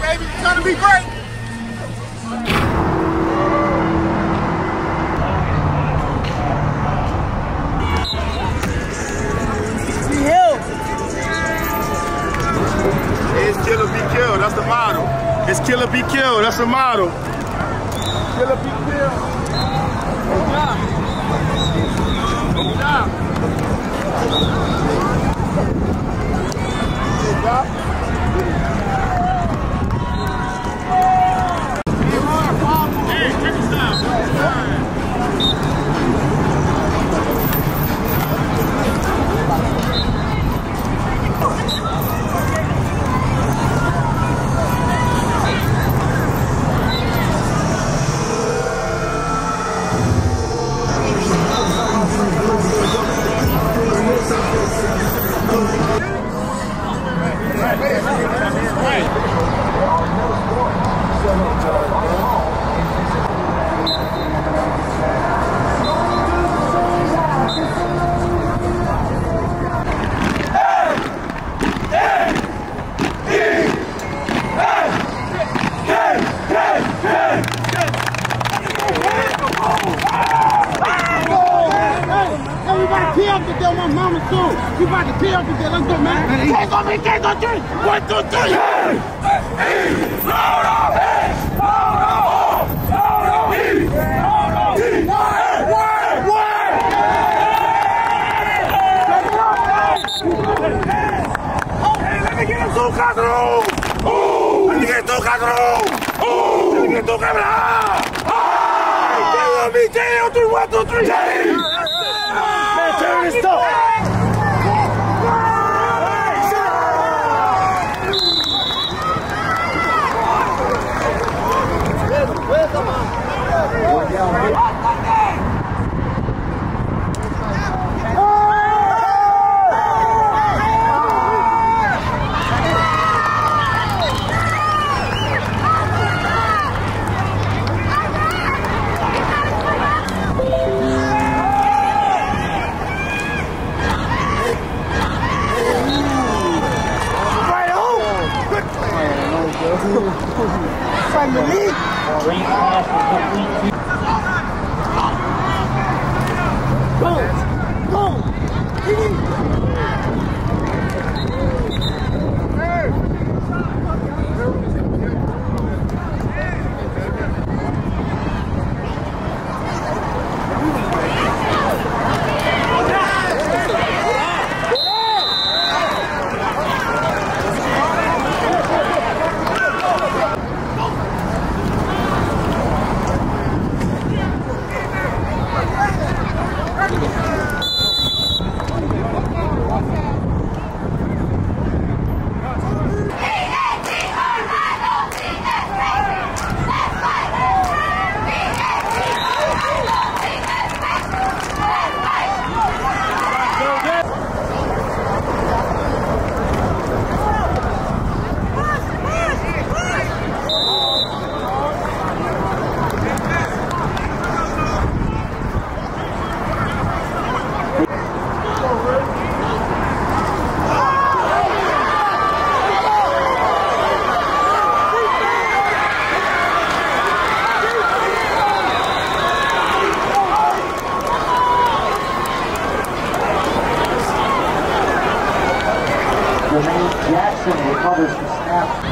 baby. It's gonna be great. It's kill or be killed. That's the motto. It's kill or be killed. That's the motto. Kill or be killed. Good job. Good job. Good job. Hey, check this out. My mama soon. You about to pee up again. Let's go, man. Can't go, man. Can't go, 3. 1, 2, 3. Hey! Hold on! Hey! Hold on! Hold on! Hold on! Hey, let me get him 2 casseroles! Let me get 2 casseroles! Let me get 2 casseroles! Hey! Tell me, 1, 2, 3. Hey! Turn this stuff. Find Malik. Go! Go! Higgins! Jackson recovers the snap.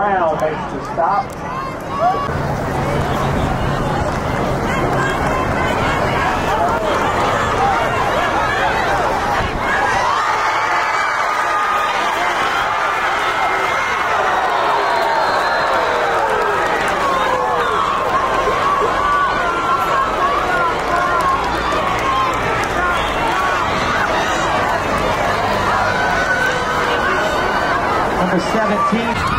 Brown makes the stop. Number 17.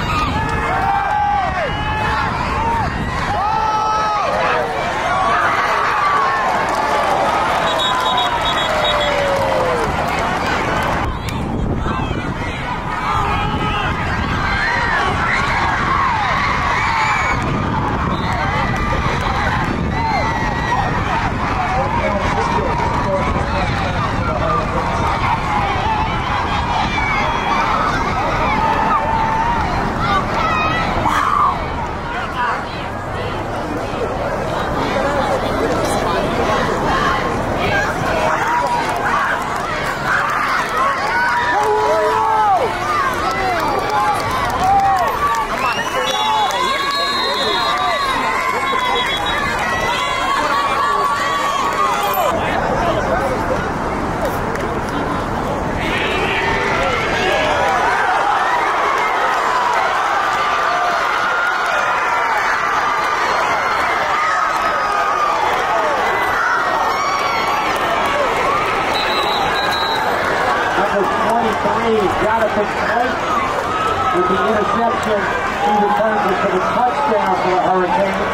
With the interception, he returns it for the touchdown for the Hurricanes.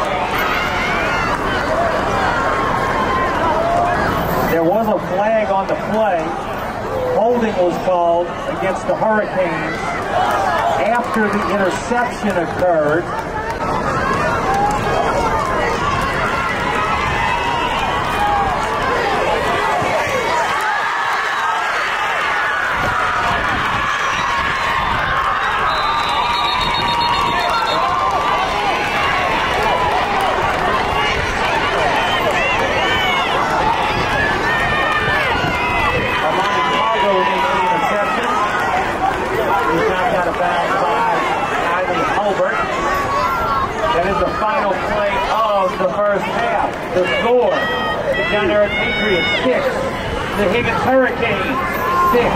There was a flag on the play. Holding was called against the Hurricanes after the interception occurred. That is the final play of the first half. The score, the John Ehret Patriots 6, the Higgins Hurricanes 6.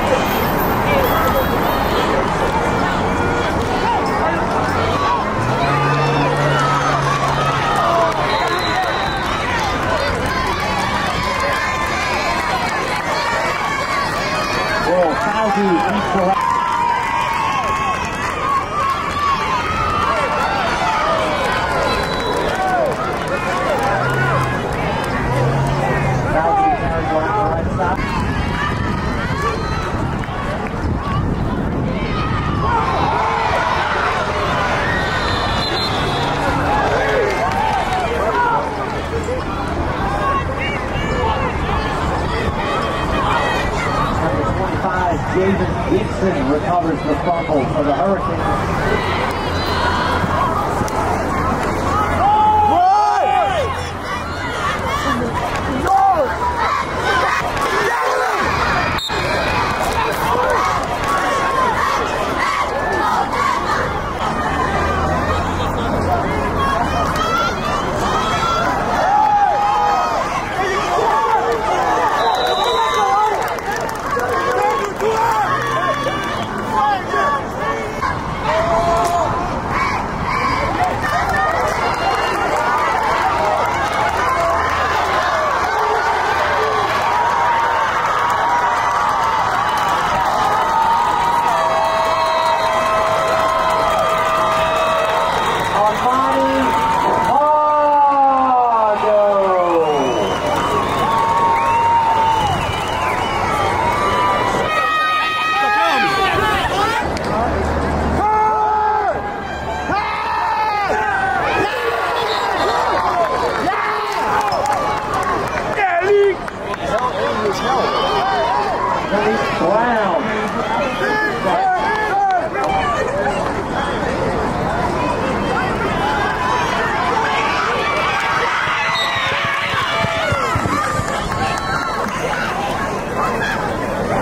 Well, Faldu equalized. Higgins recovers the fumble for the Hurricanes. Malik Brown.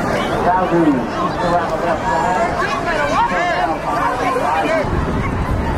Around the left side.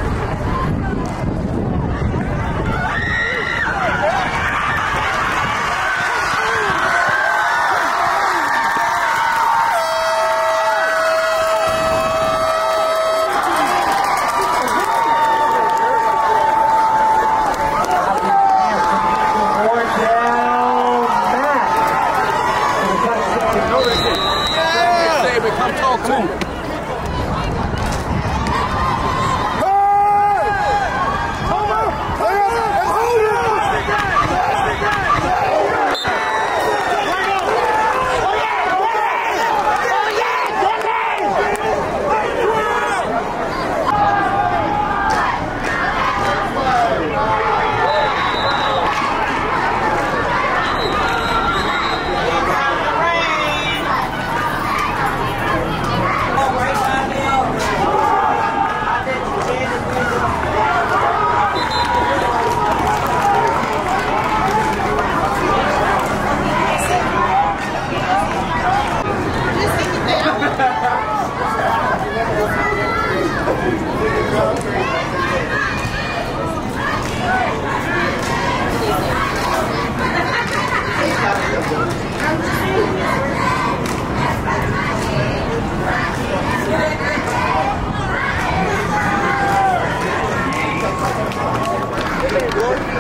Lord.